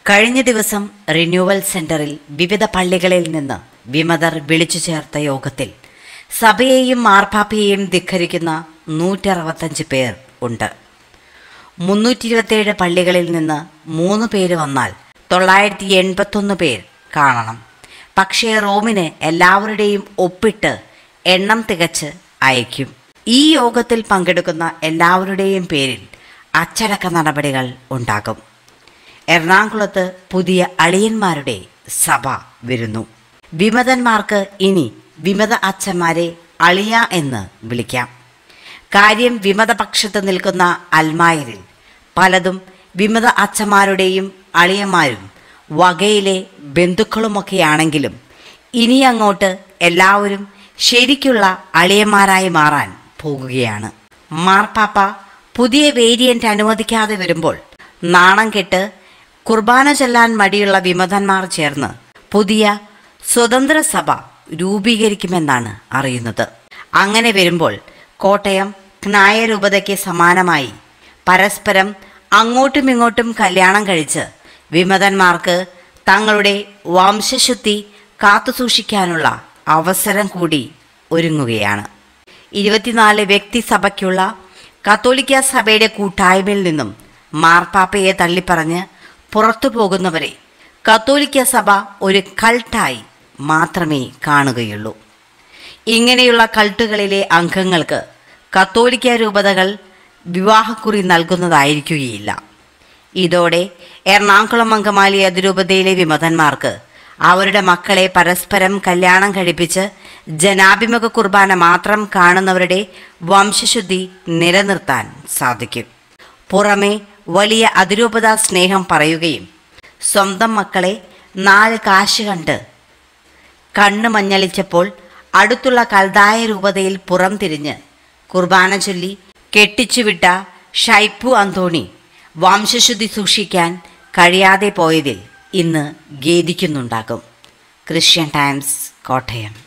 കഴിഞ്ഞ ദിവസം റിന്യൂവൽ സെന്ററിൽ വിവിധ പള്ളികളിൽ നിന്ന് വിമതർ വിളിച്ചു ചേർത്ത യോഗത്തിൽ സഭയെയും മാർപ്പാപ്പയെയും ധിക്കരിക്കുന്ന 165 പേർ ഉണ്ട്. 327 പള്ളികളിൽ നിന്ന് 3 പേര് വന്നാൽ 981 പേർ കാണണം. പക്ഷേ റോമിന് എല്ലാവരുടെയും ഒപ്പിട്ട് എണ്ണം തികച്ച് അയക്കും. ഈ യോഗത്തിൽ പങ്കെടുക്കുന്ന എല്ലാവരുടെയും പേരിൽ അച്ചടക്ക നടപടികൾ ഉണ്ടാകും. എറണാകുളത്ത് പുതിയ അളിയന്മാരുടെ സഭ വരുന്നു. വിമതന്മാർക്ക് ഇനി വിമത അച്ഛന്മാരെ അളിയ എന്ന് വിളിക്കാം. കാര്യം വിമതപക്ഷത്ത് നിൽക്കുന്ന അൽമായരിൽ പലതും വിമത അച്ഛന്മാരുടെയും അളിയന്മാരും വകയിലെ ബന്ധുക്കളുമൊക്കെയാണെങ്കിലും ഇനി അങ്ങോട്ട് എല്ലാവരും ശരിക്കുള്ള അളിയന്മാരായി മാറാൻ പോകുകയാണ്. മാർപ്പാപ്പ പുതിയ വേരിയന്റ് അനുവദിക്കാതെ വരുമ്പോൾ നാണം കെട്ട് കുർബാന ചൊല്ലാൻ മടിയുള്ള വിമതന്മാർ ചേർന്ന് പുതിയ സ്വതന്ത്ര സഭ രൂപീകരിക്കുമെന്നാണ് അറിയുന്നത്. അങ്ങനെ വരുമ്പോൾ കോട്ടയം ജ്ഞായരൂപതയ്ക്ക് സമാനമായി പരസ്പരം അങ്ങോട്ടും ഇങ്ങോട്ടും കല്യാണം കഴിച്ച് വിമതന്മാർക്ക് തങ്ങളുടെ വംശശുദ്ധി കാത്തുസൂക്ഷിക്കാനുള്ള അവസരം കൂടി ഒരുങ്ങുകയാണ്. 24 വ്യക്തിസഭയ്ക്കുള്ള കത്തോലിക്ക സഭയുടെ കൂട്ടായ്മയിൽ നിന്നും മാർപ്പാപ്പയെ തള്ളിപ്പറഞ്ഞ് പുറത്തു പോകുന്നവരെ കത്തോലിക്ക സഭ ഒരു കൾട്ടായി മാത്രമേ കാണുകയുള്ളൂ. ഇങ്ങനെയുള്ള കൾട്ടുകളിലെ അംഗങ്ങൾക്ക് കത്തോലിക്ക രൂപതകൾ വിവാഹക്കുറി നൽകുന്നതായിരിക്കുകയില്ല. ഇതോടെ എറണാകുളം അങ്കമാലി അതിരൂപതയിലെ വിമതന്മാർക്ക് അവരുടെ മക്കളെ പരസ്പരം കല്യാണം കഴിപ്പിച്ച് ജനാഭിമുഖ കുർബാന മാത്രം കാണുന്നവരുടെ വംശശുദ്ധി നിലനിർത്താൻ സാധിക്കും. പുറമെ വലിയ അതിരൂപത സ്നേഹം പറയുകയും സ്വന്തം മക്കളെ 4 കാശ് കണ്ട് കണ്ണ് മഞ്ഞളിച്ചപ്പോൾ അടുത്തുള്ള കൽദായ രൂപതയിൽ പുറം തിരിഞ്ഞ് കുർബാന ചൊല്ലി കെട്ടിച്ചുവിട്ട ഷൈപ്പു അന്തോണി വംശശുദ്ധി സൂക്ഷിക്കാൻ കഴിയാതെ പോയതിൽ ഇന്ന് ഖേദിക്കുന്നുണ്ടാകും. Christian times, Kottayam.